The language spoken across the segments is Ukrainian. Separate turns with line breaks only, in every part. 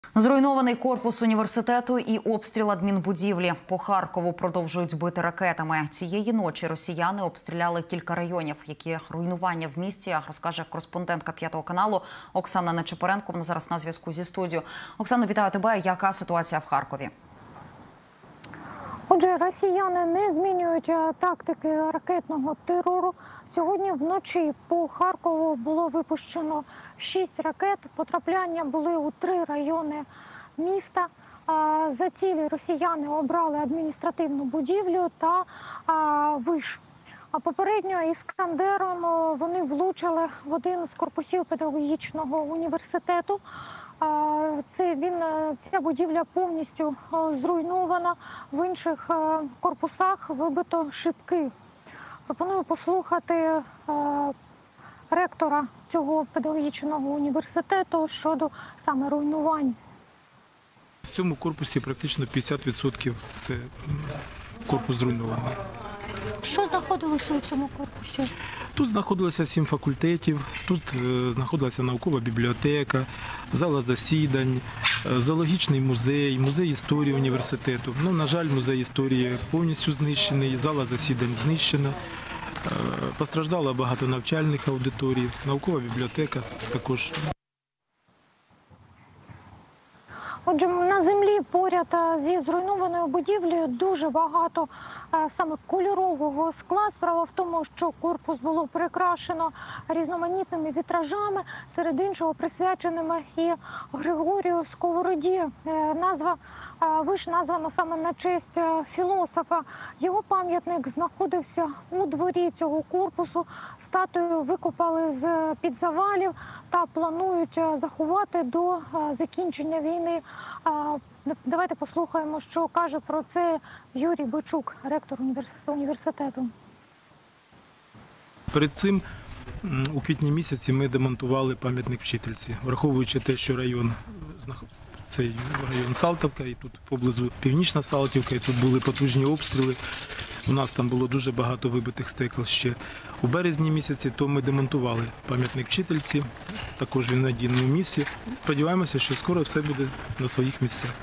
Зруйнований корпус університету і обстріл адмінбудівлі. По Харкову продовжують бити ракетами. Цієї ночі росіяни обстріляли кілька районів. Які руйнування в місті, розкаже кореспондентка «5 каналу» Оксана Нечипоренко. Вона зараз на зв'язку зі студією. Оксано, вітаю тебе. Яка ситуація в Харкові?
Отже, росіяни не змінюють тактики ракетного терору. Сьогодні вночі по Харкову було випущено 6 ракет. Потрапляння були у 3 райони міста. За цілі росіяни обрали адміністративну будівлю та виш. А попередньо «Іскандером» вони влучили в один з корпусів педагогічного університету. Ця будівля повністю зруйнована, в інших корпусах вибито шибки. Пропоную послухати ректора цього педагогічного університету щодо саме руйнувань.
В цьому корпусі практично 50% це корпус зруйнований.
Що знаходилося у цьому корпусі?
Тут знаходилося 7 факультетів, тут знаходилася наукова бібліотека, зала засідань, зоологічний музей, музей історії університету. На жаль, музей історії повністю знищений, зала засідань знищена. Постраждало багато навчальних аудиторій, наукова бібліотека також.
Отже, на землі поряд зі зруйнованою будівлею дуже багато саме кольорового скла. Справа в тому, що корпус було прикрашено різноманітними вітражами, серед іншого присвяченими і Григорію Сковороді. Назва виш названа саме на честь філософа. Його пам'ятник знаходився у дворі цього корпусу. Статую викопали з-під завалів та планують заховати до закінчення війни. Давайте послухаємо, що каже про це Юрій Бичук, ректор університету.
Перед цим у квітні місяці ми демонтували пам'ятник вчительці, враховуючи те, що цей район Салтівка, і тут поблизу Північна Салтівка, і тут були потужні обстріли. У нас там було дуже багато вибитих стекол ще. У березні місяці то ми демонтували пам'ятник вчительці, також він в надійному місці. Сподіваємося, що скоро все буде на своїх місцях.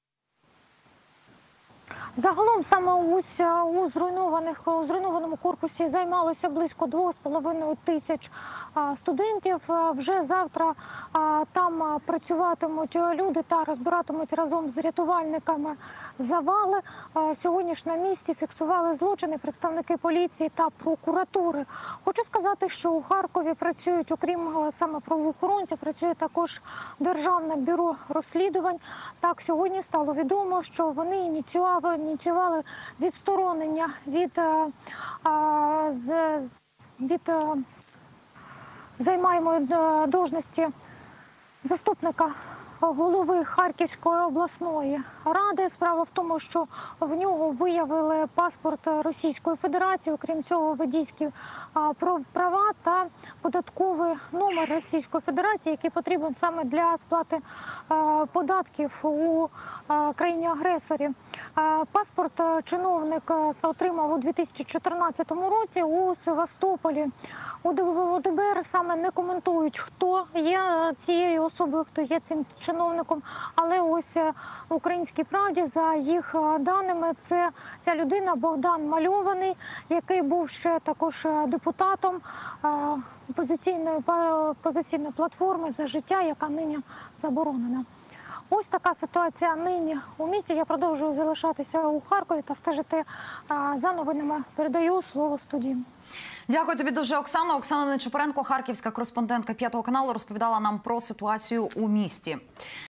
Загалом саме у зруйнованому корпусі займалося близько 2,5 тисяч студентів. Вже завтра там працюватимуть люди та розбиратимуть разом з рятувальниками завали. Сьогодні ж на місці фіксували злочини представники поліції та прокуратури. Хочу сказати, що у Харкові працюють, окрім саме правоохоронців, працює також Державне бюро розслідувань. Так, сьогодні стало відомо, що вони ініціювали відсторонення від займаємої должності заступника голови Харківської обласної ради. Справа в тому, що в нього виявили паспорт Російської Федерації, окрім цього водійські права та податковий номер Російської Федерації, який потрібен саме для сплати податків у країні-агресорі. Паспорт чиновник отримав у 2014 році у Севастополі. У ДБР саме не коментують, хто є цією особою, хто є цим чиновником. Але ось в «Українській правді» за їх даними, ця людина Богдан Мальований, який був ще також депутатом опозиційної платформи «За життя», яка нині заборонена. Ось така ситуація нині у місті. Я продовжую залишатися у Харкові та стежити за новинами. Передаю слово студії.
Дякую тобі дуже, Оксана. Оксана Нечипоренко, харківська кореспондентка «5 каналу», розповідала нам про ситуацію у місті.